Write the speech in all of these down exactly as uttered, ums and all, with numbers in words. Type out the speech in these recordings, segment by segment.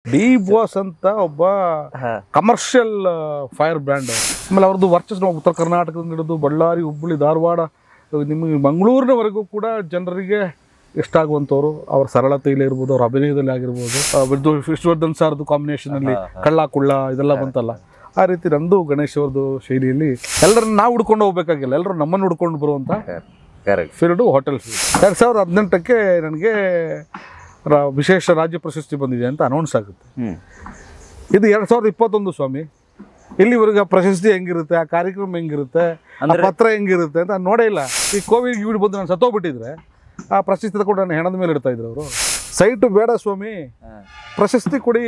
D boss ಅಂತ ಒಬ್ಬ commercial fire brand. ಆಮೇಲೆ ಅವ್ರದ್ದು ವರ್ಚಸ್ ನಾವು ಉತ್ತರ ಕರ್ನಾಟಕದಿಂದ ಹಿಡಿದು ಬಳ್ಳಾರಿ, ಹುಬ್ಬಳ್ಳಿ, ಧಾರವಾಡ, ನಿಮಗೆ ಮಂಗಳೂರಿನವರೆಗೂ ಕೂಡ ಜನರಿಗೆ ಇಷ್ಟ ಆಗುವಂಥವ್ರು. ಅವ್ರ ಸರಳತೆಯಲ್ಲಿ ಇರ್ಬೋದು, ಅವ್ರ ಅಭಿನಯದಲ್ಲಿ ಆಗಿರ್ಬೋದು, ಬಿದ್ದು ವಿಷ್ಣುವರ್ಧನ್ ಸಾರ್ದು ಕಾಂಬಿನೇಷನ್ ಅಲ್ಲಿ ಕಳ್ಳ ಕುಳ್ಳ ಇದೆಲ್ಲ ಬಂತಲ್ಲ, ಆ ರೀತಿ ನಂದು ಗಣೇಶ್ ಅವ್ರದ್ದು ಶೈಲಿಯಲ್ಲಿ ಎಲ್ಲರನ್ನ ನಾವು ಹುಡ್ಕೊಂಡು ಹೋಗ್ಬೇಕಾಗಿಲ್ಲ, ಎಲ್ಲರೂ ನಮ್ಮನ್ನು ಹುಡ್ಕೊಂಡು ಬರುವಂಥ ಫೀಲ್ಡು ಹೋಟೆಲ್ ಫೀಲ್ಡ್. ಎರಡು ಸಾವಿರದ ಹದಿನೆಂಟಕ್ಕೆ ನನಗೆ ವಿಶೇಷ ರಾಜ್ಯ ಪ್ರಶಸ್ತಿ ಬಂದಿದೆ ಅಂತ ಅನೌನ್ಸ್ ಆಗುತ್ತೆ. ಇದು ಎರಡು ಸಾವಿರದ ಇಪ್ಪತ್ತೊಂದು ಸ್ವಾಮಿ. ಇಲ್ಲಿವರೆಗೆ ಪ್ರಶಸ್ತಿ ಹೆಂಗಿರುತ್ತೆ, ಆ ಕಾರ್ಯಕ್ರಮ ಹೆಂಗಿರುತ್ತೆ, ಪತ್ರ ಹೆಂಗಿರುತ್ತೆ ಅಂತ ನೋಡೇ ಇಲ್ಲ. ಈ ಕೋವಿಡ್ ಗೀವಿಡ್ ಬಂದು ನಾನು ಸತ್ತೋಗ್ಬಿಟ್ಟಿದ್ರೆ ಆ ಪ್ರಶಸ್ತಿ ತಗೊಂಡು ನಾನು ಹೆಣದ ಮೇಲೆ ಇಡ್ತಾ ಇದ್ರು ಅವರು. ಸೈಟು ಬೇಡ ಸ್ವಾಮಿ, ಪ್ರಶಸ್ತಿ ಕೊಡಿ.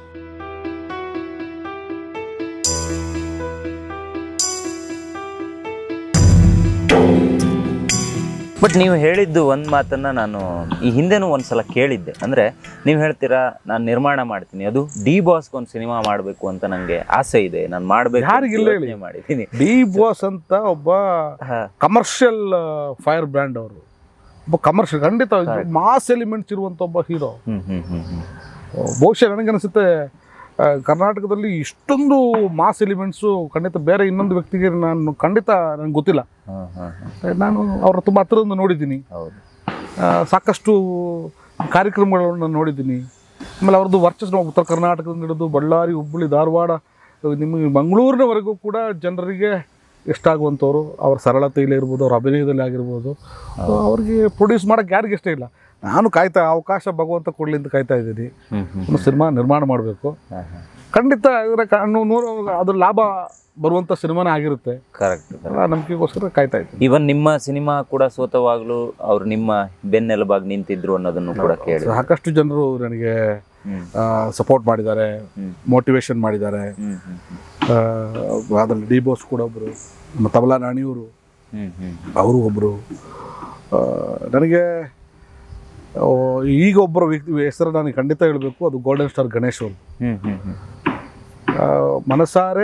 ಬಟ್ ನೀವು ಹೇಳಿದ್ದು ಒಂದು ಮಾತನ್ನ ನಾನು ಈ ಹಿಂದೆನೂ ಒಂದ್ಸಲ ಕೇಳಿದ್ದೆ. ಅಂದ್ರೆ ನೀವು ಹೇಳ್ತೀರಾ ನಾನು ನಿರ್ಮಾಣ ಮಾಡ್ತೀನಿ, ಅದು ಡಿ ಬಾಸ್ಗೆ ಒಂದು ಸಿನಿಮಾ ಮಾಡಬೇಕು ಅಂತ ನನಗೆ ಆಸೆ ಇದೆ, ನಾನು ಮಾಡಬೇಕು. ಯಾರಿಗಿಲ್ಲ ಮಾಡಿದ್ದೀನಿ. ಡಿ ಬಾಸ್ ಅಂತ ಒಬ್ಬ ಕಮರ್ಷಿಯಲ್ ಫೈರ್ ಬ್ರ್ಯಾಂಡ್ ಅವರು, ಒಬ್ಬ ಕಮರ್ಷಿಯಲ್ ಖಂಡಿತ ಮಾಸ್ ಎಲಿಮೆಂಟ್ಸ್ ಇರುವಂತ ಒಬ್ಬ ಹೀರೋ. ಬಹುಶಃ ನನಗನ್ಸುತ್ತೆ ಕರ್ನಾಟಕದಲ್ಲಿ ಇಷ್ಟೊಂದು ಮಾಸ್ ಎಲಿಮೆಂಟ್ಸು ಖಂಡಿತ ಬೇರೆ ಇನ್ನೊಂದು ವ್ಯಕ್ತಿಗೆ ನಾನು ಖಂಡಿತ ನನಗೆ ಗೊತ್ತಿಲ್ಲ. ನಾನು ಅವ್ರ ತುಂಬ ಹತ್ತಿರದಿಂದ ನೋಡಿದ್ದೀನಿ, ಸಾಕಷ್ಟು ಕಾರ್ಯಕ್ರಮಗಳನ್ನು ನಾನು ನೋಡಿದ್ದೀನಿ. ಆಮೇಲೆ ಅವ್ರದ್ದು ವರ್ಚಸ್ ನಾವು ಉತ್ತರ ಕರ್ನಾಟಕದಿಂದ ಹಿಡಿದು ಬಳ್ಳಾರಿ, ಹುಬ್ಬಳ್ಳಿ, ಧಾರವಾಡ, ನಿಮಗೆ ಮಂಗಳೂರಿನವರೆಗೂ ಕೂಡ ಜನರಿಗೆ ಇಷ್ಟ ಆಗುವಂಥವ್ರು. ಅವ್ರ ಸರಳತೆಯಲ್ಲಿ ಇರ್ಬೋದು, ಅವ್ರ ಅಭಿನಯದಲ್ಲಿ ಆಗಿರ್ಬೋದು. ಅವ್ರಿಗೆ ಪ್ರೊಡ್ಯೂಸ್ ಮಾಡೋಕ್ಕೆ ಯಾರಿಗೆ ಇಷ್ಟ ಇಲ್ಲ. ನಾನು ಕಾಯ್ತಾ ಅವಕಾಶ ಭಗವಂತ ಕೊಡಲಿ ಅಂತ ಕಾಯ್ತಾ ಇದ್ದೀನಿ. ಒಂದು ಸಿನಿಮಾ ನಿರ್ಮಾಣ ಮಾಡಬೇಕು ಖಂಡಿತ. ನೂರು ಅದ್ರ ಲಾಭ ಬರುವಂಥ ಸಿನಿಮಾನೇ ಆಗಿರುತ್ತೆ. ಕರೆಕ್ಟ್. ನಂಬಿಕೆಗೋಸ್ಕರ ಕಾಯ್ತಾ ಇದ್ದೀನಿ. ಇವನ್ ನಿಮ್ಮ ಸಿನಿಮಾ ಕೂಡ ಸೋತವಾಗ್ಲೂ ಅವ್ರು ನಿಮ್ಮ ಬೆನ್ನೆಲುಬಾಗಿ ನಿಂತಿದ್ರು ಅನ್ನೋದನ್ನು ಕೂಡ ಕೇಳಿ ಸಾಕಷ್ಟು ಜನರು ನನಗೆ ಸಪೋರ್ಟ್ ಮಾಡಿದ್ದಾರೆ, ಮೋಟಿವೇಶನ್ ಮಾಡಿದ್ದಾರೆ. ಅದರಲ್ಲಿ ಡಿ ಬಾಸ್ ಕೂಡ ಒಬ್ಬರು, ನಮ್ಮ ತಬಲಾ ನಾಣಿಯವರು ಅವರು ಒಬ್ಬರು. ನನಗೆ ಈಗ ಒಬ್ಬರ ವ್ಯಕ್ತಿ ಹೆಸರು ನನಗೆ ಖಂಡಿತ ಹೇಳಬೇಕು, ಅದು ಗೋಲ್ಡನ್ ಸ್ಟಾರ್ ಗಣೇಶ್ ಅವರು. ಮನಸಾರೆ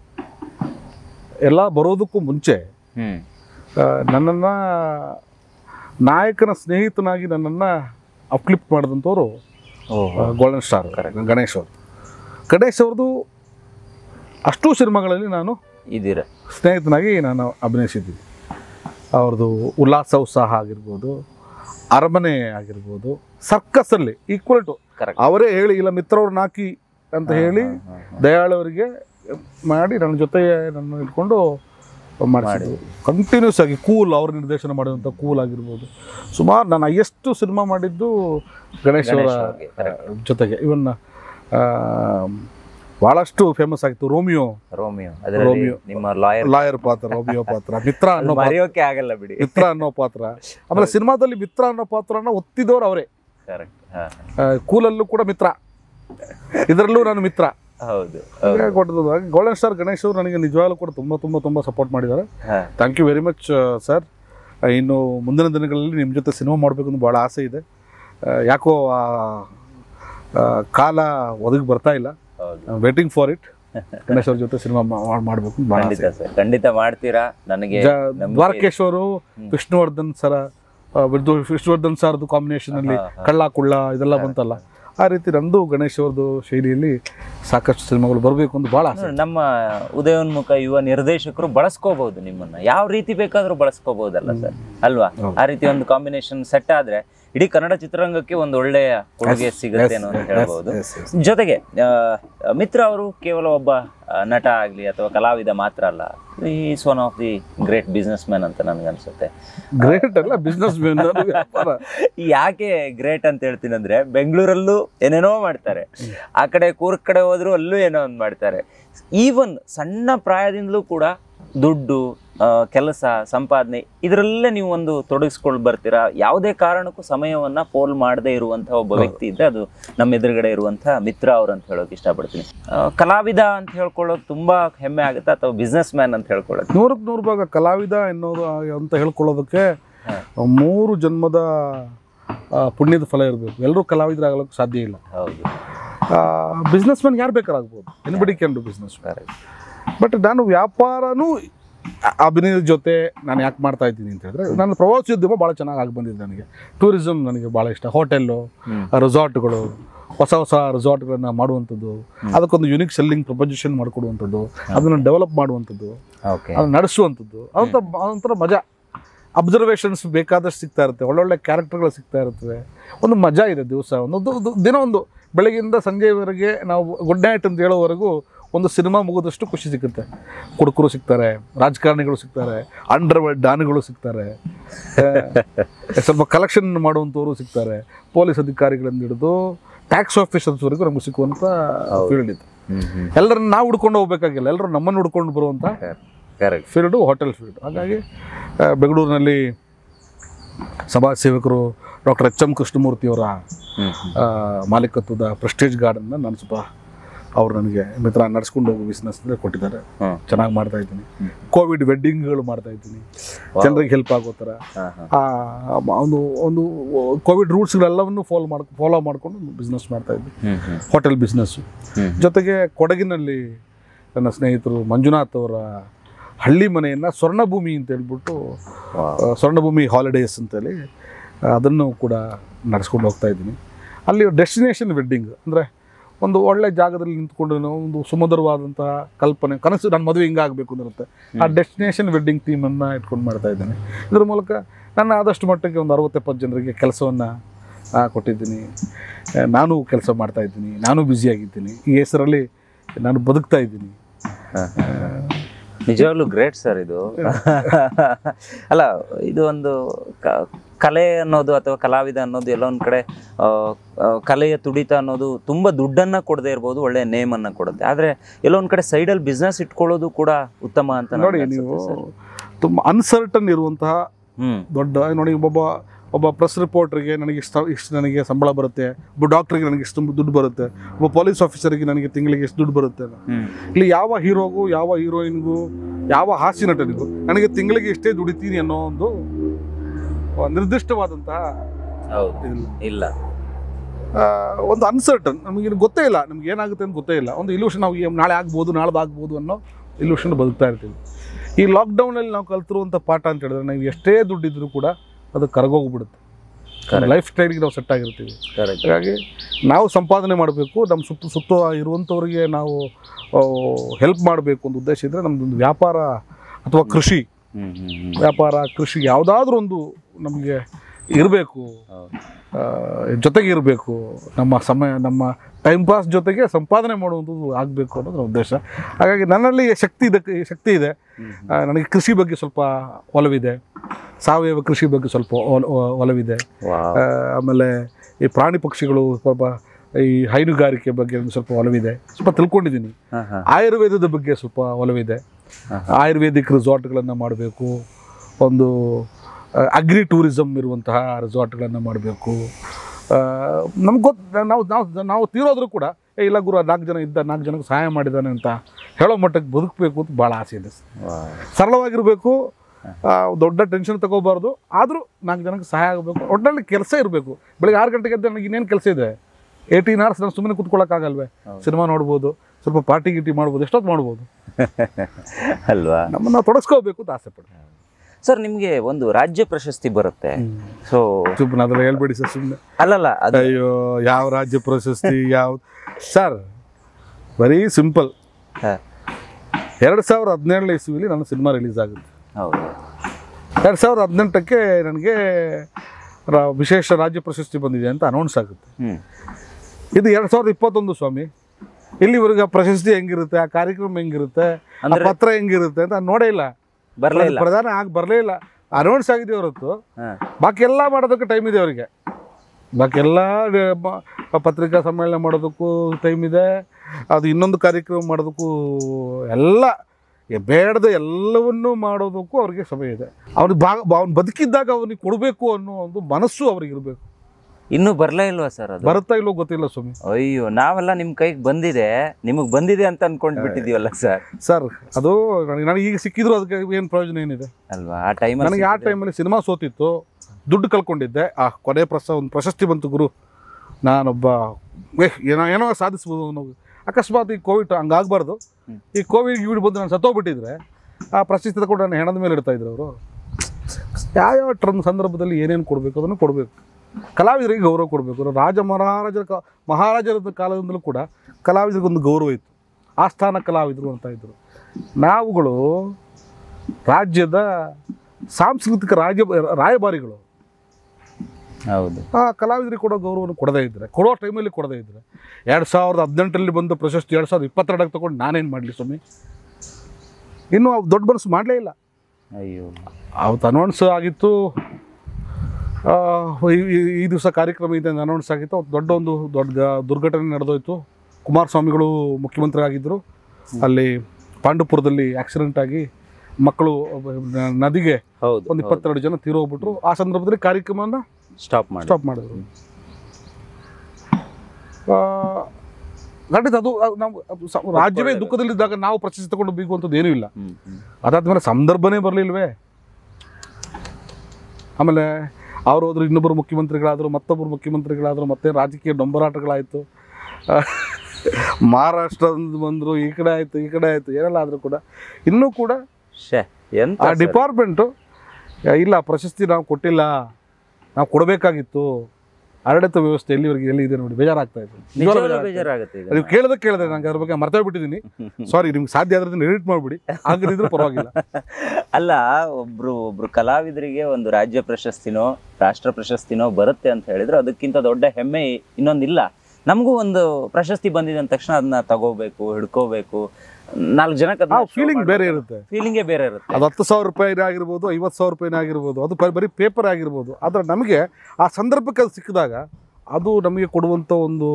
ಎಲ್ಲ ಬರೋದಕ್ಕೂ ಮುಂಚೆ ನನ್ನನ್ನು ನಾಯಕನ ಸ್ನೇಹಿತನಾಗಿ ನನ್ನನ್ನು ಅಪ್ಲಿಫ್ಟ್ ಮಾಡಿದಂಥವ್ರು ಗೋಲ್ಡನ್ ಸ್ಟಾರ್ ಗಣೇಶ್ ಅವರು. ಗಣೇಶ್ ಅವ್ರದ್ದು ಅಷ್ಟೂ ಸಿನಿಮಾಗಳಲ್ಲಿ ನಾನು ಇದ್ದೀರ ಸ್ನೇಹಿತನಾಗಿ ನಾನು ಅಭಿನಯಿಸಿದ್ದೀನಿ. ಅವ್ರದ್ದು ಉಲ್ಲಾಸ ಉತ್ಸಾಹ ಆಗಿರ್ಬೋದು, ಅರಮನೆ ಆಗಿರ್ಬೋದು, ಸರ್ಕಸ್ಸಲ್ಲಿ ಈಕ್ವಲ್ ಟು ಅವರೇ ಹೇಳಿ ಇಲ್ಲ ಮಿತ್ರ ಅವ್ರನ್ನ ಹಾಕಿ ಅಂತ ಹೇಳಿ ದಯಾಳವರಿಗೆ ಮಾಡಿ ನನ್ನ ಜೊತೆ ನನ್ನ ಇಟ್ಕೊಂಡು ಮಾಡಿಸಿದ್ರು. ಕಂಟಿನ್ಯೂಸ್ ಆಗಿ ಕೂಲ್, ಅವ್ರ ನಿರ್ದೇಶನ ಮಾಡಿದಂಥ ಕೂಲ್ ಆಗಿರ್ಬೋದು. ಸುಮಾರು ನಾನು ಹೈಯೆಸ್ಟ್ ಸಿನಿಮಾ ಮಾಡಿದ್ದು ಗಣೇಶ್ ಅವರ ಜೊತೆಗೆ. ಇವನ್ ಭಾಳಷ್ಟು ಫೇಮಸ್ ಆಗಿತ್ತು ರೋಮಿಯೋ ರೋಮಿಯೋ ರೋಮಿಯೋ ನಿಮ್ಮ ಲಾಯರ್ ಲಾಯರ್ ಪಾತ್ರ, ರೋಮಿಯೋ ಪಾತ್ರ, ಮಿತ್ರ ಅನ್ನೋ ಮರೆಯೋಕೆ ಆಗಲ್ಲ ಬಿಡಿ, ಮಿತ್ರ ಅನ್ನೋ ಪಾತ್ರ. ಆಮೇಲೆ ಸಿನಿಮಾದಲ್ಲಿ ಮಿತ್ರ ಅನ್ನೋ ಪಾತ್ರನ ಒತ್ತಿದವ್ರು ಅವರೇ. ಕೂಲಲ್ಲೂ ಕೂಡ ಮಿತ್ರ, ಇದರಲ್ಲೂ ನಾನು ಮಿತ್ರ. ಹೌದು. ಕೊಟ್ಟದ್ದು ಗೋಲ್ಡನ್ ಸ್ಟಾರ್ ಗಣೇಶ್ ಅವರು ನನಗೆ ನಿಜವಾಗ್ಲೂ ಕೂಡ ತುಂಬ ತುಂಬ ತುಂಬ ಸಪೋರ್ಟ್ ಮಾಡಿದ್ದಾರೆ. Thank you very much sir. ಇನ್ನು ಮುಂದಿನ ದಿನಗಳಲ್ಲಿ ನಿಮ್ಮ ಜೊತೆ ಸಿನಿಮಾ ಮಾಡಬೇಕು ಅಂತ ಭಾಳ ಆಸೆ ಇದೆ. ಯಾಕೋ ಕಾಲ ಒದಗಿ ಬರ್ತಾ ಇಲ್ಲ. Waiting for it. ಗಣೇಶ್ ಅವ್ರ ಜೊತೆ ಸಿನಿಮಾ ಮಾಡಬೇಕು. ಖಂಡಿತ ಮಾಡ್ತೀರಾ. ನನಗೆ ದ್ವಾರಕೇಶ್ ಅವರು ವಿಷ್ಣುವರ್ಧನ್ ಸರ ಬಿದ್ದು ವಿಷ್ಣುವರ್ಧನ್ ಸಾರ್ದು ಕಾಂಬಿನೇಷನ್ ಅಲ್ಲಿ ಕಳ್ಳ ಕುಳ್ಳ ಇದೆಲ್ಲ ಬಂತಲ್ಲ, ಆ ರೀತಿ ನಂದು ಗಣೇಶ್ ಅವ್ರದ್ದು ಶೈಲಿಯಲ್ಲಿ ಸಾಕಷ್ಟು ಸಿನಿಮಾಗಳು ಬರಬೇಕು ಅಂತ ಭಾಳ ಆಸೆ. ನಮ್ಮ ಉದಯೋನ್ಮುಖ ಯುವ ನಿರ್ದೇಶಕರು ಬಳಸ್ಕೋಬಹುದು, ನಿಮ್ಮನ್ನ ಯಾವ ರೀತಿ ಬೇಕಾದ್ರೂ ಬಳಸ್ಕೋಬಹುದಲ್ಲ ಸರ್, ಅಲ್ವಾ? ಆ ರೀತಿ ಒಂದು ಕಾಂಬಿನೇಷನ್ ಸೆಟ್ ಆದ್ರೆ ಇಡೀ ಕನ್ನಡ ಚಿತ್ರರಂಗಕ್ಕೆ ಒಂದು ಒಳ್ಳೆಯ ಕೊಡುಗೆ ಸಿಗುತ್ತೆ ಅನ್ನೋ ಅಂತ ಹೇಳ್ಬೋದು. ಜೊತೆಗೆ ಮಿತ್ರ ಅವರು ಕೇವಲ ಒಬ್ಬ ನಟ ಆಗಲಿ ಅಥವಾ ಕಲಾವಿದ ಮಾತ್ರ ಅಲ್ಲ, is one of the great business man ಅಂತ ನನ್ಗನ್ಸುತ್ತೆ. ಗ್ರೇಟ್ ಅಲ್ಲ, ಬಿಸ್ನೆಸ್ ಮ್ಯಾನ್. ಯಾಕೆ ಗ್ರೇಟ್ ಅಂತ ಹೇಳ್ತೀನಿ ಅಂದ್ರೆ, ಬೆಂಗಳೂರಲ್ಲೂ ಏನೇನೋ ಮಾಡ್ತಾರೆ, ಆ ಕಡೆ ಕೂರ್ಗ್ ಕಡೆ ಹೋದ್ರು ಅಲ್ಲೂ ಏನೋ ಒಂದು ಮಾಡ್ತಾರೆ. ಈವನ್ ಸಣ್ಣ ಪ್ರಾಯದಿಂದಲೂ ಕೂಡ ದುಡ್ಡು, ಕೆಲಸ, ಸಂಪಾದನೆ ಇದರಲ್ಲೇ ನೀವು ಒಂದು ತೊಡಗಿಸ್ಕೊಂಡು ಬರ್ತೀರಾ. ಯಾವುದೇ ಕಾರಣಕ್ಕೂ ಸಮಯವನ್ನ ಪೋಲ್ ಮಾಡದೇ ಇರುವಂತಹ ಒಬ್ಬ ವ್ಯಕ್ತಿ ಇದ್ರೆ ಅದು ನಮ್ಮ ಎದುರುಗಡೆ ಇರುವಂತಹ ಮಿತ್ರ ಅವ್ರು ಅಂತ ಹೇಳೋಕೆ ಇಷ್ಟಪಡ್ತೀನಿ. ಕಲಾವಿದ ಅಂತ ಹೇಳ್ಕೊಳ್ಳೋದು ತುಂಬಾ ಹೆಮ್ಮೆ ಆಗುತ್ತೆ, ಅಥವಾ ಬಿಸ್ನೆಸ್ ಮ್ಯಾನ್ ಅಂತ ಹೇಳ್ಕೊಳ್ಳೋದು? ನೂರಕ್ಕೆ ನೂರು ಭಾಗ ಕಲಾವಿದ ಎನ್ನೋದು ಅಂತ ಹೇಳ್ಕೊಳ್ಳೋದಕ್ಕೆ ಮೂರು ಜನ್ಮದ ಪುಣ್ಯದ ಫಲ ಇರಬೇಕು. ಎಲ್ಲರೂ ಕಲಾವಿದರಾಗಲಿಕ್ಕೆ ಸಾಧ್ಯ ಇಲ್ಲ. ಹೌದು. ಬಿಸ್ನೆಸ್ ಮ್ಯಾನ್ ಯಾರು ಬೇಕಾರಾಗ್ಬೋದು, anybody can do business. But ನಾನು ವ್ಯಾಪಾರನೂ ಅಭಿನಯದ ಜೊತೆ ನಾನು ಯಾಕೆ ಮಾಡ್ತಾ ಇದ್ದೀನಿ ಅಂತ ಹೇಳಿದ್ರೆ, ನನ್ನ ಪ್ರವಾಸೋದ್ಯಮ ಭಾಳ ಚೆನ್ನಾಗಿ ಆಗಿ ಬಂದಿದೆ. ನನಗೆ ಟೂರಿಸಮ್ ನನಗೆ ಭಾಳ ಇಷ್ಟ. ಹೋಟೆಲ್ಲು, ರೆಸಾರ್ಟ್ಗಳು, ಹೊಸ ಹೊಸ ರೆಸಾರ್ಟ್ಗಳನ್ನು ಮಾಡುವಂಥದ್ದು, ಅದಕ್ಕೊಂದು ಯುನಿಕ್ ಸೆಲ್ಲಿಂಗ್ ಪ್ರಪೋಸಿಷನ್ ಮಾಡಿಕೊಡುವಂಥದ್ದು, ಅದನ್ನು ಡೆವಲಪ್ ಮಾಡುವಂಥದ್ದು, ಅದನ್ನು ನಡೆಸುವಂಥದ್ದು, ಅದಂತ ಅದೊಂಥರ ಮಜಾ. ಅಬ್ಸರ್ವೇಷನ್ಸ್ ಬೇಕಾದಷ್ಟು ಸಿಗ್ತಾ ಇರುತ್ತೆ, ಒಳ್ಳೊಳ್ಳೆ ಕ್ಯಾರೆಕ್ಟರ್ಗಳು ಸಿಗ್ತಾ ಇರ್ತವೆ, ಒಂದು ಮಜಾ ಇದೆ. ದಿವಸ ಒಂದು ದಿನ ಒಂದು ಬೆಳಗ್ಗೆಯಿಂದ ಸಂಜೆವರೆಗೆ ನಾವು ಗುಡ್ ನೈಟ್ ಅಂತ ಹೇಳೋವರೆಗೂ ಒಂದು ಸಿನಿಮಾ ಮುಗಿದಷ್ಟು ಖುಷಿ ಸಿಗುತ್ತೆ. ಕುಡುಕರು ಸಿಗ್ತಾರೆ, ರಾಜಕಾರಣಿಗಳು ಸಿಗ್ತಾರೆ, ಅಂಡರ್ವರ್ಲ್ಡ್ ಡಾನ್ಗಳು ಸಿಗ್ತಾರೆ, ಸ್ವಲ್ಪ ಕಲೆಕ್ಷನ್ ಮಾಡುವಂಥವ್ರು ಸಿಗ್ತಾರೆ, ಪೊಲೀಸ್ ಅಧಿಕಾರಿಗಳಿಂದ ಹಿಡಿದು ಟ್ಯಾಕ್ಸ್ ಆಫೀಸರ್ಸ್ವರೆಗೂ ನಮ್ಗೆ ಸಿಕ್ಕುವಂಥ ಫೀಲ್ಡ್ ಇದೆ. ಎಲ್ಲರನ್ನ ನಾವು ಹುಡ್ಕೊಂಡು ಹೋಗ್ಬೇಕಾಗಿಲ್ಲ, ಎಲ್ಲರೂ ನಮ್ಮನ್ನು ಹುಡ್ಕೊಂಡು ಬರುವಂಥ ಫೀಲ್ಡು ಹೋಟೆಲ್ ಫೀಲ್ಡ್. ಹಾಗಾಗಿ ಬೆಂಗಳೂರಿನಲ್ಲಿ ಸಮಾಜ ಸೇವಕರು ಡಾಕ್ಟರ್ ಎಚ್ ಎಂ ಕೃಷ್ಣಮೂರ್ತಿಯವರ ಮಾಲೀಕತ್ವದ ಪ್ರೆಸ್ಟೇಜ್ ಗಾರ್ಡನ್ನ ನಾನು ಸ್ವಲ್ಪ ಅವ್ರು ನನಗೆ ಮಿತ್ರ ನಡ್ಸ್ಕೊಂಡು ಹೋಗೋ ಬಿಸ್ನೆಸ್ ಕೊಟ್ಟಿದ್ದಾರೆ. ಚೆನ್ನಾಗಿ ಮಾಡ್ತಾ ಇದ್ದೀನಿ. ಕೋವಿಡ್ ವೆಡ್ಡಿಂಗ್ಗಳು ಮಾಡ್ತಾ ಇದ್ದೀನಿ, ಜನರಿಗೆ ಹೆಲ್ಪ್ ಆಗೋ ಥರ. ಒಂದು ಒಂದು ಕೋವಿಡ್ ರೂಲ್ಸ್ಗಳೆಲ್ಲವನ್ನು ಫಾಲೋ ಮಾಡ್ ಫಾಲೋ ಮಾಡಿಕೊಂಡು ಬಿಸ್ನೆಸ್ ಮಾಡ್ತಾ ಇದ್ದೀನಿ, ಹೋಟೆಲ್ ಬಿಸ್ನೆಸ್ಸು. ಜೊತೆಗೆ ಕೊಡಗಿನಲ್ಲಿ ನನ್ನ ಸ್ನೇಹಿತರು ಮಂಜುನಾಥ್ ಅವರ ಹಳ್ಳಿ ಮನೆಯನ್ನು ಸ್ವರ್ಣಭೂಮಿ ಅಂತ ಹೇಳ್ಬಿಟ್ಟು, ಸ್ವರ್ಣಭೂಮಿ ಹಾಲಿಡೇಸ್ ಅಂತೇಳಿ ಅದನ್ನು ಕೂಡ ನಡೆಸ್ಕೊಂಡು ಹೋಗ್ತಾ ಇದ್ದೀನಿ. ಅಲ್ಲಿ ಡೆಸ್ಟಿನೇಷನ್ ವೆಡ್ಡಿಂಗ್ ಅಂದರೆ ಒಂದು ಒಳ್ಳೆ ಜಾಗದಲ್ಲಿ ನಿಂತ್ಕೊಂಡು ಒಂದು ಸುಮಧುರವಾದಂತಹ ಕಲ್ಪನೆ, ಕನಸು, ನನ್ನ ಮದುವೆ ಹಿಂಗಾಗಬೇಕು ಅಂದಿರುತ್ತೆ. ಆ ಡೆಸ್ಟಿನೇಷನ್ ವೆಡ್ಡಿಂಗ್ ಥೀಮನ್ನು ಇಟ್ಕೊಂಡು ಮಾಡ್ತಾ ಇದ್ದೀನಿ. ಇದ್ರ ಮೂಲಕ ನನ್ನ ಆದಷ್ಟು ಮಟ್ಟಿಗೆ ಒಂದು ಅರವತ್ತೆಪ್ಪತ್ತು ಜನರಿಗೆ ಕೆಲಸವನ್ನು ಕೊಟ್ಟಿದ್ದೀನಿ. ನಾನು ಕೆಲಸ ಮಾಡ್ತಾ ಇದ್ದೀನಿ, ನಾನು ಬ್ಯುಸಿಯಾಗಿದ್ದೀನಿ. ಈ ಹೆಸರಲ್ಲಿ ನಾನು ಬದುಕ್ತಾ ಇದ್ದೀನಿ. ನಿಜವಾಗ್ಲೂ ಗ್ರೇಟ್ ಸರ್ ಇದು. ಅಲ್ಲ, ಇದು ಒಂದು ಕಲೆ ಅನ್ನೋದು ಅಥವಾ ಕಲಾವಿದ ಅನ್ನೋದು ಎಲ್ಲ ಒಂದು ಕಡೆ ಕಲೆಯ ತುಡಿತ ಅನ್ನೋದು ತುಂಬ ದುಡ್ಡನ್ನು ಕೊಡದೇ ಇರ್ಬೋದು, ಒಳ್ಳೆಯ ನೇಮನ್ನು ಕೊಡುತ್ತೆ. ಆದರೆ ಎಲ್ಲೋ ಒಂದು ಕಡೆ ಸೈಡಲ್ಲಿ ಬಿಸ್ನೆಸ್ ಇಟ್ಕೊಳ್ಳೋದು ಕೂಡ ಉತ್ತಮ ಅಂತ ನೋಡಿ. ನೀವು ತುಂಬ ಅನ್ಸರ್ಟನ್ ಇರುವಂತಹ ದೊಡ್ಡ ನೋಡಿ, ಒಬ್ಬ ಒಬ್ಬ ಪ್ರೆಸ್ ರಿಪೋರ್ಟ್ರಿಗೆ ನನಗೆ ಇಷ್ಟ ಇಷ್ಟು ನನಗೆ ಸಂಬಳ ಬರುತ್ತೆ, ಒಬ್ಬ ಡಾಕ್ಟ್ರಿಗೆ ನನಗೆ ಇಷ್ಟು ದುಡ್ಡು ಬರುತ್ತೆ, ಒಬ್ಬ ಪೊಲೀಸ್ ಆಫೀಸರ್ಗೆ ನನಗೆ ತಿಂಗಳಿಗೆ ಎಷ್ಟು ದುಡ್ಡು ಬರುತ್ತೆ. ಇಲ್ಲಿ ಯಾವ ಹೀರೋಗೂ, ಯಾವ ಹೀರೋಯಿನ್ಗೂ, ಯಾವ ಹಾಸ್ಯ ನಟನಿಗೂ ನನಗೆ ತಿಂಗಳಿಗೆ ಇಷ್ಟೇ ದುಡಿತೀನಿ ಅನ್ನೋ ಒಂದು ನಿರ್ದಿಷ್ಟವಾದಂತಹ ಇಲ್ಲ. ಒಂದು ಅನ್ಸರ್ಟನ್, ನಮಗೆ ಗೊತ್ತೇ ಇಲ್ಲ ನಮ್ಗೆ ಏನಾಗುತ್ತೆ ಅಂತ ಗೊತ್ತೇ ಇಲ್ಲ. ಒಂದು ಇಲ್ಯೂಷನ್, ನಾವು ನಾಳೆ ಆಗ್ಬೋದು, ನಾಳ್ದು ಆಗ್ಬೋದು ಅನ್ನೋ ಇಲ್ಯೂಷನ್ ಬದುಕ್ತಾ ಇರ್ತೀವಿ. ಈ ಲಾಕ್ಡೌನಲ್ಲಿ ನಾವು ಕಲ್ತಿರುವಂಥ ಪಾಠ ಅಂತ ಹೇಳಿದ್ರೆ, ನಾವು ಎಷ್ಟೇ ದುಡ್ಡಿದ್ರೂ ಕೂಡ ಅದು ಕರಗೋಗ್ಬಿಡುತ್ತೆ. ಲೈಫ್ ಸ್ಟೈಲ್ಗೆ ನಾವು ಸೆಟ್ ಆಗಿರ್ತೀವಿ. ಹಾಗಾಗಿ ನಾವು ಸಂಪಾದನೆ ಮಾಡಬೇಕು, ನಮ್ಮ ಸುತ್ತ ಸುತ್ತ ಇರುವಂಥವ್ರಿಗೆ ನಾವು ಹೆಲ್ಪ್ ಮಾಡಬೇಕು ಅಂತ ಉದ್ದೇಶ ಇದ್ದರೆ ನಮ್ಮದೊಂದು ವ್ಯಾಪಾರ ಅಥವಾ ಕೃಷಿ, ವ್ಯಾಪಾರ ಕೃಷಿ ಯಾವುದಾದ್ರೂ ಒಂದು ನಮಗೆ ಇರಬೇಕು, ಜೊತೆಗೆ ಇರಬೇಕು. ನಮ್ಮ ಸಮಯ, ನಮ್ಮ ಟೈಮ್ ಪಾಸ್ ಜೊತೆಗೆ ಸಂಪಾದನೆ ಮಾಡುವಂಥದ್ದು ಆಗಬೇಕು ಅನ್ನೋದು ನನ್ನ ಉದ್ದೇಶ. ಹಾಗಾಗಿ ನನ್ನಲ್ಲಿ ಶಕ್ತಿ ಇದೆ ಶಕ್ತಿ ಇದೆ ನನಗೆ ಕೃಷಿ ಬಗ್ಗೆ ಸ್ವಲ್ಪ ಒಲವಿದೆ, ಸಾವಯವ ಕೃಷಿ ಬಗ್ಗೆ ಸ್ವಲ್ಪ ಒಲವಿದೆ. ಆಮೇಲೆ ಈ ಪ್ರಾಣಿ ಪಕ್ಷಿಗಳು, ಸ್ವಲ್ಪ ಈ ಹೈನುಗಾರಿಕೆ ಬಗ್ಗೆ ಸ್ವಲ್ಪ ಒಲವಿದೆ, ಸ್ವಲ್ಪ ತಿಳ್ಕೊಂಡಿದ್ದೀನಿ. ಆಯುರ್ವೇದದ ಬಗ್ಗೆ ಸ್ವಲ್ಪ ಒಲವಿದೆ. ಆಯುರ್ವೇದಿಕ್ ರೆಸಾರ್ಟ್ಗಳನ್ನು ಮಾಡಬೇಕು, ಒಂದು ಅಗ್ರಿ ಟೂರಿಸಮ್ ಇರುವಂತಹ ರೆಸಾರ್ಟ್ಗಳನ್ನು ಮಾಡಬೇಕು. ನಮ್ಗೆ ಗೊತ್ತು, ನಾವು ನಾವು ನಾವು ತೀರೋದ್ರೂ ಕೂಡ ಏ ಇಲ್ಲ ಗುರು, ನಾಲ್ಕು ಜನ ಇದ್ದ, ನಾಲ್ಕು ಜನಕ್ಕೆ ಸಹಾಯ ಮಾಡಿದ್ದಾನೆ ಅಂತ ಹೇಳೋ ಮಟ್ಟಕ್ಕೆ ಬದುಕಬೇಕು ಅಂತ ಭಾಳ ಆಸೆ ಇದೆ. ಸರಳವಾಗಿರಬೇಕು, ದೊಡ್ಡ ಟೆನ್ಷನ್ ತಗೋಬಾರ್ದು, ಆದರೂ ನಾಲ್ಕು ಜನಕ್ಕೆ ಸಹಾಯ ಆಗಬೇಕು. ಒಟ್ಟಿನಲ್ಲಿ ಕೆಲಸ ಇರಬೇಕು. ಬೆಳಗ್ಗೆ ಆರು ಗಂಟೆಗೆ ಎದ್ದು ನನಗೆ ಇನ್ನೇನು ಕೆಲಸ ಇದೆ, ಏಯ್ಟೀನ್ ಅವರ್ಸ್ ನಾನು ಸುಮ್ಮನೆ ಕೂತ್ಕೊಳ್ಳೋಕ್ಕಾಗಲ್ವೇ? ಸಿನಿಮಾ ನೋಡ್ಬೋದು, ಸ್ವಲ್ಪ ಪಾರ್ಟಿ ಗಿಟಿ ಮಾಡ್ಬೋದು, ಎಷ್ಟೊತ್ತು ಮಾಡ್ಬೋದು ಅಲ್ವಾ? ನಮ್ಮನ್ನು ತೊಡಸ್ಕೋಬೇಕು ಅಂತ ಆಸೆ ಪಡ್ತೀನಿ. ಸರ್, ನಿಮಗೆ ಒಂದು ರಾಜ್ಯ ಪ್ರಶಸ್ತಿ ಬರುತ್ತೆ. ಸೊ ಸುಮ್ಮನೆ ಅದೆಲ್ಲ ಹೇಳ್ಬೇಡಿ ಸರ್, ಸುಮ್ಮನೆ. ಅಲ್ಲಲ್ಲ, ಅಯ್ಯೋ ಯಾವ ರಾಜ್ಯ ಪ್ರಶಸ್ತಿ ಯಾವ ಸರ್, ವೆರಿ ಸಿಂಪಲ್. ಎರಡು ಸಾವಿರದ ಹದಿನೇಳನೇ ಇಸ್ವಿಲಿ ನನ್ನ ಸಿನಿಮಾ ರಿಲೀಸ್ ಆಗುತ್ತೆ. ಹೌದು. ಎರಡು ಸಾವಿರದ ಹದಿನೆಂಟಕ್ಕೆ ನನಗೆ ವಿಶೇಷ ರಾಜ್ಯ ಪ್ರಶಸ್ತಿ ಬಂದಿದೆ ಅಂತ ಅನೌನ್ಸ್ ಆಗುತ್ತೆ. ಇದು ಎರಡು ಸಾವಿರದ ಇಪ್ಪತ್ತೊಂದು ಸ್ವಾಮಿ. ಇಲ್ಲಿವರೆಗೆ ಪ್ರಶಸ್ತಿ ಹೆಂಗಿರುತ್ತೆ, ಆ ಕಾರ್ಯಕ್ರಮ ಹೆಂಗಿರುತ್ತೆ, ಆ ಪತ್ರ ಹೆಂಗಿರುತ್ತೆ ಅಂತ ನೋಡೇ ಇಲ್ಲ. ಬರಲೇ ಇಲ್ಲ, ಪ್ರಧಾನ ಆಗಿ ಬರಲೇ ಇಲ್ಲ. ಅನೌನ್ಸ್ ಆಗಿದೆ ಹೊರತು ಬಾಕಿ ಎಲ್ಲ ಮಾಡೋದಕ್ಕೆ ಟೈಮ್ ಇದೆ ಅವರಿಗೆ. ಬಾಕಿ ಎಲ್ಲ ಪತ್ರಿಕಾ ಸಮ್ಮೇಳನ ಮಾಡೋದಕ್ಕೂ ಟೈಮ್ ಇದೆ, ಅದು ಇನ್ನೊಂದು ಕಾರ್ಯಕ್ರಮ ಮಾಡೋದಕ್ಕೂ, ಎಲ್ಲ ಬೇಡದ ಎಲ್ಲವನ್ನೂ ಮಾಡೋದಕ್ಕೂ ಅವ್ರಿಗೆ ಸಮಯ ಇದೆ. ಅವ್ನಿಗೆ ಬಾ ಅವ್ನು ಬದುಕಿದ್ದಾಗ ಅವನಿಗೆ ಕೊಡಬೇಕು ಅನ್ನೋ ಒಂದು ಮನಸ್ಸು ಅವ್ರಿಗೆ ಇರಬೇಕು. ಇನ್ನೂ ಬರಲೇ ಇಲ್ವಾ ಸರ್? ಅದು ಬರುತ್ತಾ ಇಲ್ವೋ ಗೊತ್ತಿಲ್ಲ ಸ್ವಾಮಿ. ಅಯ್ಯೋ, ನಾವೆಲ್ಲ ನಿಮ್ಮ ಕೈಗೆ ಬಂದಿದೆ, ನಿಮಗೆ ಬಂದಿದೆ ಅಂತ ಅನ್ಕೊಂಡು ಬಿಟ್ಟಿದ್ದೀವಲ್ಲ ಸರ್. ಸರ್, ಅದು ನನಗೆ ಈಗ ಸಿಕ್ಕಿದ್ರು ಅದಕ್ಕೆ ಏನು ಪ್ರಯೋಜನ ಏನಿದೆ ಅಲ್ವಾ? ಆ ಟೈಮ್ ನನಗೆ ಆ ಟೈಮಲ್ಲಿ ಸಿನಿಮಾ ಸೋತಿತ್ತು, ದುಡ್ಡು ಕಳ್ಕೊಂಡಿದ್ದೆ. ಆ ಕೊನೆ ಪ್ರಸ ಒಂದು ಪ್ರಶಸ್ತಿ ಬಂತು ಗುರು, ನಾನೊಬ್ಬ ಏ ಏನೋ ಏನೋ ಸಾಧಿಸ್ಬೋದು ಅನ್ನೋದು. ಅಕಸ್ಮಾತ್ ಈ ಕೋವಿಡ್ ಹಂಗಾಗಬಾರ್ದು, ಈ ಕೋವಿಡ್ ಗೀವಿಡ್ ಬಂದು ನಾನು ಸತ್ತೋಗ್ಬಿಟ್ಟಿದ್ರೆ ಆ ಪ್ರಶಸ್ತಿ ತಗೊಂಡು ನಾನು ಹೆಣದ ಮೇಲೆ ಇಡ್ತಾಯಿದ್ರು ಅವರು. ಯಾವ್ಯಾವ ಟ್ರಮ್ ಸಂದರ್ಭದಲ್ಲಿ ಏನೇನು ಕೊಡಬೇಕು ಅದನ್ನು ಕೊಡಬೇಕು. ಕಲಾವಿದರಿಗೆ ಗೌರವ ಕೊಡಬೇಕು. ರಾಜ ಮಹಾರಾಜರ ಕ ಮಹಾರಾಜರ ಕಾಲದಿಂದಲೂ ಕೂಡ ಕಲಾವಿದರಿಗೊಂದು ಗೌರವ ಇತ್ತು. ಆಸ್ಥಾನ ಕಲಾವಿದರು ಅಂತ ಇದ್ದರು. ನಾವುಗಳು ರಾಜ್ಯದ ಸಾಂಸ್ಕೃತಿಕ ರಾಜ್ಯ ರಾಯಭಾರಿಗಳು. ಹೌದು. ಆ ಕಲಾವಿದರಿಗೆ ಕೊಡೋ ಗೌರವವನ್ನು ಕೊಡದೇ ಇದ್ದರೆ, ಕೊಡೋ ಟೈಮಲ್ಲಿ ಕೊಡದೇ ಇದ್ದರೆ, ಎರಡು ಸಾವಿರದ ಹದಿನೆಂಟರಲ್ಲಿ ಬಂದ ಪ್ರಶಸ್ತಿ ಎರಡು ಸಾವಿರದ ಇಪ್ಪತ್ತೆರಡಕ್ಕೆ ತೊಗೊಂಡು ನಾನೇನು ಮಾಡಲಿ ಸ್ವಾಮಿ? ಇನ್ನೂ ದೊಡ್ಡ ಮನಸ್ಸು ಮಾಡಲೇ ಇಲ್ಲ. ಅಯ್ಯೋ, ಅವತ್ತು ಅನೌನ್ಸ್ ಆಗಿತ್ತು, ಈ ದಿವಸ ಕಾರ್ಯಕ್ರಮ ಇದೆ ಅನೌನ್ಸ್ ಆಗಿತ್ತು. ಅವತ್ತು ದೊಡ್ಡ ಒಂದು ದೊಡ್ಡ ದುರ್ಘಟನೆ ನಡೆದೋಯ್ತು. ಕುಮಾರಸ್ವಾಮಿಗಳು ಮುಖ್ಯಮಂತ್ರಿ ಆಗಿದ್ದರು. ಅಲ್ಲಿ ಪಾಂಡುಪುರದಲ್ಲಿ ಆಕ್ಸಿಡೆಂಟ್ ಆಗಿ ಮಕ್ಕಳು ನದಿಗೆ ಒಂದು ಇಪ್ಪತ್ತೆರಡು ಜನ ತೀರೋಗ್ಬಿಟ್ರು. ಆ ಸಂದರ್ಭದಲ್ಲಿ ಕಾರ್ಯಕ್ರಮವನ್ನು ಸ್ಟಾಪ್ ಮಾಡಿ ಸ್ಟಾಪ್ ಮಾಡಿದ್ರು. ಖಂಡಿತ ಅದು ನಾವು ರಾಜ್ಯವೇ ದುಃಖದಲ್ಲಿದ್ದಾಗ ನಾವು ಪ್ರಶಸ್ತಿ ತಗೊಂಡು ಬೀಗುವಂಥದ್ದು ಏನೂ ಇಲ್ಲ. ಅದಾದ್ಮೇಲೆ ಸಂದರ್ಭನೇ ಬರಲಿಲ್ವೇ. ಆಮೇಲೆ ಅವರು ಹೋದ್ರು, ಇನ್ನೊಬ್ಬರು ಮುಖ್ಯಮಂತ್ರಿಗಳಾದರು, ಮತ್ತೊಬ್ಬರು ಮುಖ್ಯಮಂತ್ರಿಗಳಾದರು, ಮತ್ತೆ ರಾಜಕೀಯ ಡೊಂಬರಾಟಗಳಾಯಿತು. ಮಹಾರಾಷ್ಟ್ರದಿಂದ ಬಂದರು, ಈ ಕಡೆ ಆಯಿತು ಈ ಕಡೆ ಆಯಿತು, ಏನೆಲ್ಲ ಆದರೂ ಕೂಡ ಇನ್ನೂ ಕೂಡ ಆ ಡಿಪಾರ್ಟ್ಮೆಂಟು ಇಲ್ಲ ಪ್ರಶಸ್ತಿ ನಾವು ಕೊಟ್ಟಿಲ್ಲ, ನಾವು ಕೊಡಬೇಕಾಗಿತ್ತು. ಆಡಳಿತ ವ್ಯವಸ್ಥೆ ಎಲ್ಲಿವರೆಗೆ ಎಲ್ಲಿ ಇದೆ ನೋಡಿ, ಬೇಜಾರಾಗ್ತಾ ಇತ್ತು. ನೀವು ಕೇಳೋದಕ್ಕೆ ಕೇಳಿದೆ, ನಂಗೆ ಅದ್ರ ಬಗ್ಗೆ ಮರ್ತೇ ಬಿಟ್ಟಿದ್ದೀನಿ. ಸಾರಿ, ನಿಮ್ಗೆ ಸಾಧ್ಯ ಆದ್ರೆ ಎಡಿಟ್ ಮಾಡಿಬಿಡಿ, ಆಗದಿದ್ರೂ ಪರವಾಗಿಲ್ಲ. ಅಲ್ಲ, ಒಬ್ರು ಒಬ್ರು ಕಲಾವಿದರಿಗೆ ಒಂದು ರಾಜ್ಯ ಪ್ರಶಸ್ತಿನೋ ರಾಷ್ಟ್ರ ಪ್ರಶಸ್ತಿನೋ ಬರುತ್ತೆ ಅಂತ ಹೇಳಿದ್ರೆ ಅದಕ್ಕಿಂತ ದೊಡ್ಡ ಹೆಮ್ಮೆ ಇನ್ನೊಂದಿಲ್ಲ. ನಮಗೂ ಒಂದು ಪ್ರಶಸ್ತಿ ಬಂದಿದೆ ಅಂದ ತಕ್ಷಣ ಅದನ್ನ ತಗೋಬೇಕು, ಹಿಡ್ಕೋಬೇಕು, ನಾಲ್ಕು ಜನಕ್ಕೆ ಫೀಲಿಂಗ್ ಬೇರೆ ಇರುತ್ತೆ. ಫೀಲಿಂಗೇ ಬೇರೆ ಇರುತ್ತೆ. ಅದು ಹತ್ತು ಸಾವಿರ ರೂಪಾಯಿನೇ ಆಗಿರ್ಬೋದು, ಐವತ್ತು ಸಾವಿರ ರೂಪಾಯಿನೇ ಆಗಿರ್ಬೋದು, ಅದು ಬರೀ ಪೇಪರ್ ಆಗಿರ್ಬೋದು. ಆದರೆ ನಮಗೆ ಆ ಸಂದರ್ಭಕ್ಕೆ ಅದು ಸಿಕ್ಕಿದಾಗ ಅದು ನಮಗೆ ಕೊಡುವಂಥ ಒಂದು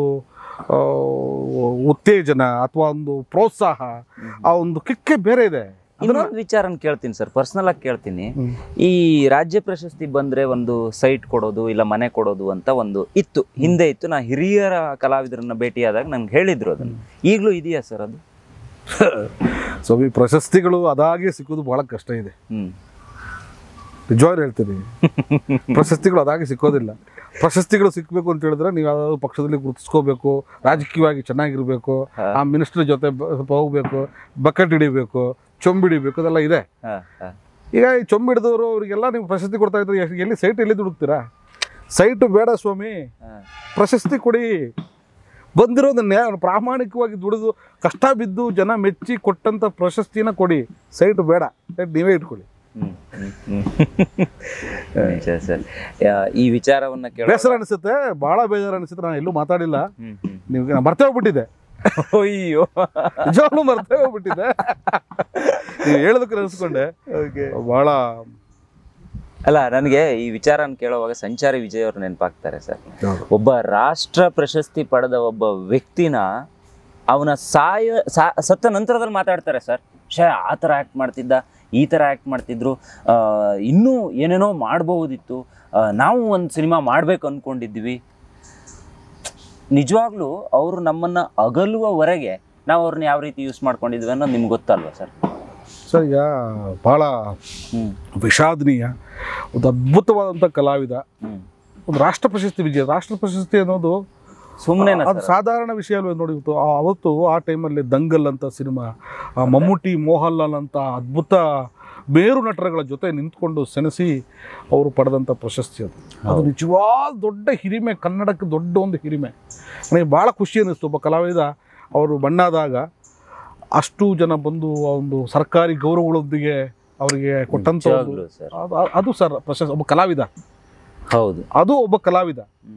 ಉತ್ತೇಜನ ಅಥವಾ ಒಂದು ಪ್ರೋತ್ಸಾಹ, ಆ ಒಂದು ಕಿಕ್ಕೆ ಬೇರೆ ಇದೆ. ಇನ್ನೊಂದು ವಿಚಾರನ ಕೇಳ್ತೀನಿ ಸರ್, ಪರ್ಸನಲ್ ಆಗಿ ಕೇಳ್ತೀನಿ. ಈ ರಾಜ್ಯ ಪ್ರಶಸ್ತಿ ಬಂದ್ರೆ ಒಂದು ಸೈಟ್ ಕೊಡೋದು ಇಲ್ಲ ಮನೆ ಕೊಡೋದು ಅಂತ ಒಂದು ಇತ್ತು, ಹಿಂದೆ ಇತ್ತು. ನಾ ಹಿರಿಯರ ಕಲಾವಿದರನ್ನ ಭೇಟಿಯಾದಾಗ ನಂಗೆ ಹೇಳಿದ್ರು ಅದನ್ನು. ಈಗಲೂ ಇದೆಯಾ ಸರ್ ಅದು? ಸೊ ಈ ಪ್ರಶಸ್ತಿಗಳು ಅದಾಗೆ ಸಿಕ್ಕೋದು ಬಹಳ ಕಷ್ಟ ಇದೆ. ನಿಜವಾಗ್ಲೂ ಹೇಳ್ತೀನಿ, ಪ್ರಶಸ್ತಿಗಳು ಅದಾಗೆ ಸಿಕ್ಕೋದಿಲ್ಲ. ಪ್ರಶಸ್ತಿಗಳು ಸಿಕ್ಕಬೇಕು ಅಂತ ಹೇಳಿದ್ರೆ ನೀವು ಯಾವ್ದಾದ್ರು ಪಕ್ಷದಲ್ಲಿ ಗುರುತಿಸ್ಕೋಬೇಕು, ರಾಜಕೀಯವಾಗಿ ಚೆನ್ನಾಗಿರ್ಬೇಕು, ಆ ಮಿನಿಸ್ಟರ್ ಜೊತೆ ಹೋಗ್ಬೇಕು, ಬಕೆಟ್ ಹಿಡಿಬೇಕು, ಚೊಂಬಿಡಿಬೇಕು, ಅದೆಲ್ಲ ಇದೆ. ಈಗ ಈ ಚೊಂಬಿಡಿದವರು ಅವರಿಗೆಲ್ಲ ನೀವು ಪ್ರಶಸ್ತಿ ಕೊಡ್ತಾ ಇದ್ರೆ ಎಲ್ಲಿ ಸೈಟ್ ಎಲ್ಲಿ ದುಡುಕ್ತೀರಾ? ಸೈಟು ಬೇಡ ಸ್ವಾಮಿ, ಪ್ರಶಸ್ತಿ ಕೊಡಿ. ಬಂದಿರೋದನ್ನೇ ಪ್ರಾಮಾಣಿಕವಾಗಿ ದುಡಿದು ಕಷ್ಟ ಬಿದ್ದು ಜನ ಮೆಚ್ಚಿ ಕೊಟ್ಟಂಥ ಪ್ರಶಸ್ತಿನ ಕೊಡಿ. ಸೈಟ್ ಬೇಡ, ಸೈಟ್ ನೀವೇ ಇಟ್ಕೊಳ್ಳಿ. ಸರ್, ಈ ವಿಚಾರವನ್ನ ಬೇಸರ ಅನಿಸುತ್ತೆ, ಬಹಳ ಬೇಜಾರು ಅನಿಸುತ್ತೆ. ನಾನು ಎಲ್ಲೂ ಮಾತಾಡಿಲ್ಲ, ನೀವು ಮರ್ತೇ ಹೋಗ್ಬಿಟ್ಟಿದೆ. ಅಯ್ಯೋ, ನಿಜವಾಗ್ಲೂ ಮರ್ತೇ ಹೋಗ್ಬಿಟ್ಟಿದೆ. ನೀವು ಹೇಳೋದಕ್ಕೆ ಅನಿಸ್ಕೊಂಡೆ ಬಹಳ. ಅಲ್ಲ, ನನಗೆ ಈ ವಿಚಾರನ ಕೇಳುವಾಗ ಸಂಚಾರಿ ವಿಜಯ್ ಅವರು ನೆನಪಾಗ್ತಾರೆ ಸರ್. ಒಬ್ಬ ರಾಷ್ಟ್ರ ಪ್ರಶಸ್ತಿ ಪಡೆದ ಒಬ್ಬ ವ್ಯಕ್ತಿನ ಅವನ ಸಾಯ ಸತ್ತ ನಂತರದಲ್ಲಿ ಮಾತಾಡ್ತಾರೆ ಸರ್. ಶೇ ಆ ಥರ ಆ್ಯಕ್ಟ್ ಮಾಡ್ತಿದ್ದ, ಈ ಥರ ಆ್ಯಕ್ಟ್ ಮಾಡ್ತಿದ್ರು, ಇನ್ನೂ ಏನೇನೋ ಮಾಡ್ಬಹುದಿತ್ತು, ನಾವು ಒಂದು ಸಿನಿಮಾ ಮಾಡಬೇಕು ಅಂದ್ಕೊಂಡಿದ್ವಿ. ನಿಜವಾಗ್ಲೂ ಅವರು ನಮ್ಮನ್ನು ಅಗಲುವವರೆಗೆ ನಾವು ಅವ್ರನ್ನ ಯಾವ ರೀತಿ ಯೂಸ್ ಮಾಡ್ಕೊಂಡಿದ್ವಿ ಅನ್ನೋದು ನಿಮ್ಗೆ ಗೊತ್ತಲ್ವ ಸರ್? ಸರ್, ಈಗ ಭಾಳ ವಿಷಾದನೀಯ, ಒಂದು ಅದ್ಭುತವಾದಂಥ ಕಲಾವಿದ, ಒಂದು ರಾಷ್ಟ್ರ ಪ್ರಶಸ್ತಿ ವಿಜಯ. ರಾಷ್ಟ್ರ ಪ್ರಶಸ್ತಿ ಅನ್ನೋದು ಸುಮ್ಮನೆ ಅದು ಸಾಧಾರಣ ವಿಷಯ ಅಲ್ವೇ ನೋಡಿ. ಅವತ್ತು ಆ ಟೈಮಲ್ಲಿ ದಂಗಲ್ ಅಂತ ಸಿನಿಮಾ, ಮಮ್ಮೂಟಿ, ಮೋಹನ್ಲಾಲ್ ಅಂತ ಅದ್ಭುತ ಬೇರು ನಟರುಗಳ ಜೊತೆ ನಿಂತ್ಕೊಂಡು ಸೆಣಸಿ ಅವರು ಪಡೆದಂಥ ಪ್ರಶಸ್ತಿ ಅದು. ಅದು ನಿಜವಾದ ದೊಡ್ಡ ಹಿರಿಮೆ, ಕನ್ನಡಕ್ಕೆ ದೊಡ್ಡ ಒಂದು ಹಿರಿಮೆ. ನನಗೆ ಭಾಳ ಖುಷಿ ಅನ್ನಿಸ್ತು. ಒಬ್ಬ ಕಲಾವಿದ ಅವರು ಬಣ್ಣಾದಾಗ ಅಷ್ಟು ಜನ ಬಂದು ಒಂದು ಸರ್ಕಾರಿ ಗೌರವಗಳೊಂದಿಗೆ ಅವರಿಗೆ ಕೊಟ್ಟಂಥ ಅದು ಸರ್ ಪ್ರಶಸ್ತಿ. ಒಬ್ಬ ಕಲಾವಿದ, ಹೌದು, ಅದು ಒಬ್ಬ ಕಲಾವಿದ.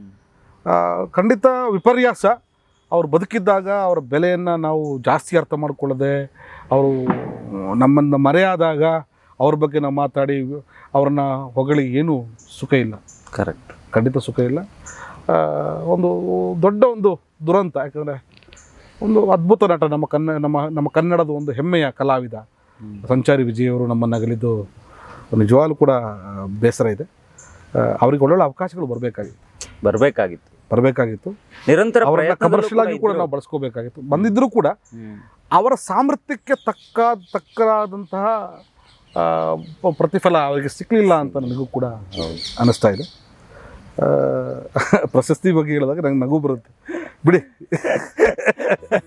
ಖಂಡಿತ ವಿಪರ್ಯಾಸ. ಅವ್ರು ಬದುಕಿದ್ದಾಗ ಅವರ ಬೆಲೆಯನ್ನು ನಾವು ಜಾಸ್ತಿ ಅರ್ಥ ಮಾಡಿಕೊಳ್ಳದೆ, ಅವರು ನಮ್ಮನ್ನು ಮರೆಯಾದಾಗ ಅವ್ರ ಬಗ್ಗೆ ನಾವು ಮಾತಾಡಿ ಅವ್ರನ್ನ ಹೊಗಳಿ ಏನೂ ಸುಖ ಇಲ್ಲ. ಕರೆಕ್ಟ್, ಖಂಡಿತ ಸುಖ ಇಲ್ಲ. ಒಂದು ದೊಡ್ಡ ಒಂದು ದುರಂತ. ಯಾಕಂದರೆ ಒಂದು ಅದ್ಭುತ ನಟ, ನಮ್ಮ ಕನ್ನ ನಮ್ಮ ನಮ್ಮ ಕನ್ನಡದ ಒಂದು ಹೆಮ್ಮೆಯ ಕಲಾವಿದ ಸಂಚಾರಿ ವಿಜಯ್ ಅವರು ನಮ್ಮನ್ನು ಅಗಲಿದ್ದು ನಿಜವಾಗ್ಲೂ ಕೂಡ ಬೇಸರ ಇದೆ. ಅವ್ರಿಗೆ ಒಳ್ಳೊಳ್ಳೆ ಅವಕಾಶಗಳು ಬರಬೇಕಾಗಿತ್ತು ಬರಬೇಕಾಗಿತ್ತು ಬರಬೇಕಾಗಿತ್ತು ನಿರಂತರ ಅವರನ್ನ ಕಮರ್ಷಿಯಲ್ ಆಗಿ ಕೂಡ ನಾವು ಬಳಸ್ಕೋಬೇಕಾಗಿತ್ತು. ಬಂದಿದ್ದರೂ ಕೂಡ ಅವರ ಸಾಮರ್ಥ್ಯಕ್ಕೆ ತಕ್ಕ ತಕ್ಕರಾದಂತಹ ಪ್ರತಿಫಲ ಅವರಿಗೆ ಸಿಕ್ಕಲಿಲ್ಲ ಅಂತ ನನಗೂ ಕೂಡ ಅನ್ನಿಸ್ತಾ ಇದೆ. ಪ್ರಶಸ್ತಿ ಬಗ್ಗೆ ಹೇಳಿದಾಗ ನಂಗೆ ನಗು ಬರುತ್ತೆ ಬಿಡಿ.